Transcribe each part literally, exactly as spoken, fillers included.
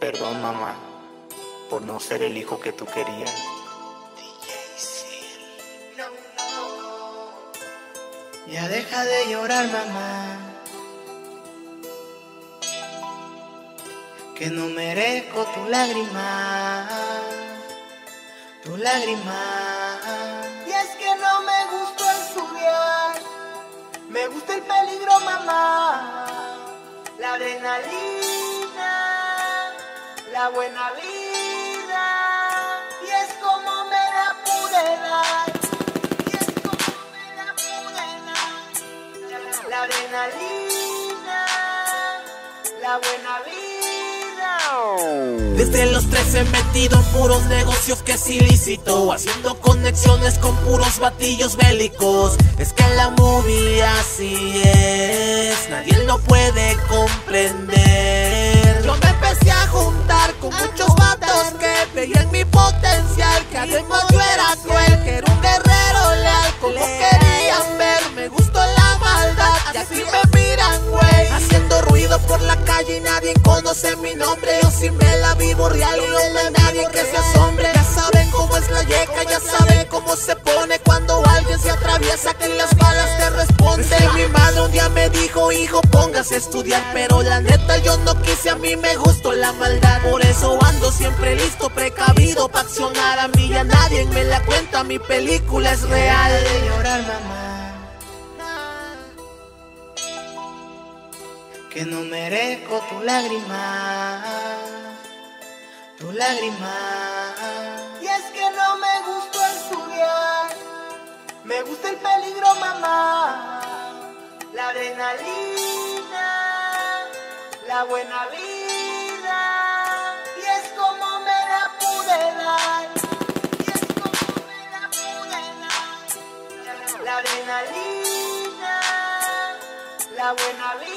Perdón, mamá, por no ser el hijo que tú querías. Ya deja de llorar, mamá, que no merezco tu lágrima, tu lágrima. Y es que no me gustó estudiar, me gusta el peligro, mamá, la adrenalina, la buena vida. Y es como me la pude dar, y es como me la pude dar, la adrenalina, la buena vida. Desde los trece metido en puros negocios que es ilícito, haciendo conexiones con puros batillos bélicos. Es que la movie así es, nadie lo puede comprender. Yo me empecé a juntar con muchos vatos que veían mi potencial, que además yo era cruel, que era un guerrero leal, como querían ver. Me gustó la maldad y así me miran, güey, haciendo ruido por la calle y nadie conoce mi nombre. Yo sí me la vivo real y no hay nadie que se asombre. Ya saben cómo es la yeca, ya saben cómo se pone cuando alguien se atraviesa, que las balas te responden. Mi madre un día me dijo: hijo, póngase a estudiar, pero la neta yo no quise, a mí me gustó la maldad. Por eso ando siempre listo, precavido pa' accionar. A mí ya nadie me la cuenta, mi película es real. Deja de llorar, mamá, que no merezco tu lágrima, tu lágrima. Y es que no me gustó estudiar, me gusta el peligro, mamá, la adrenalina, la buena vida. Y es como me la pude dar, y es como me la pude dar, la adrenalina, la buena vida.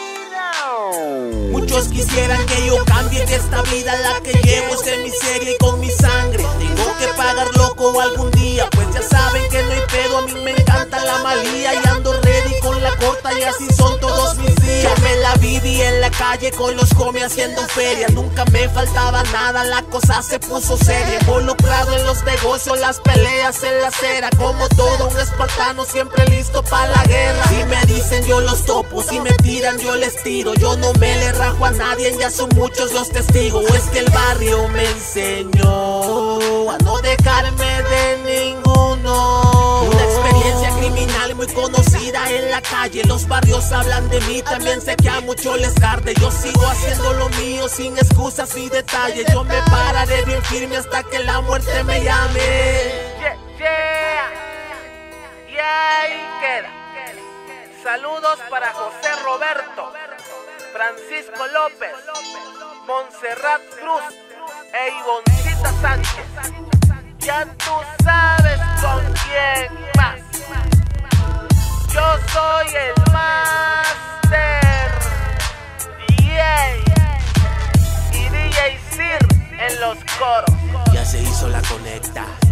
Muchos quisieran que yo cambie, que esta vida la que llevo es de miseria y con mi sangre tengo que pagar, loco, algún día. Pues ya saben que no hay pedo, a mí me encanta la malía y ando ready con la corta y así son todos mis días. Yo me la viví en la calle con los homies haciendo feria, nunca me faltaba nada, la cosa se puso seria. Involucrado en los negocios, las peleas en la acera, como todo un espartano siempre listo para la guerra. Si me dicen yo los topo, si me tiran yo les tiro, yo no me le rajo a nadie, ya son muchos los testigos. Es que el barrio me enseñó a no dejarme de ninguno. Una experiencia criminal muy conocida en la calle, los barrios hablan de mí, también sé que a muchos les arde. Yo sigo haciendo lo mío sin excusas ni detalles, yo me pararé bien firme hasta que la muerte me llame. Yeah, yeah. Y ahí queda. Saludos para José Roberto, Francisco López, Montserrat Cruz e Ivoncita Sánchez. Ya tú sabes con quién más. Yo soy el Master D J y D J Sir en los coros. Ya se hizo la conecta.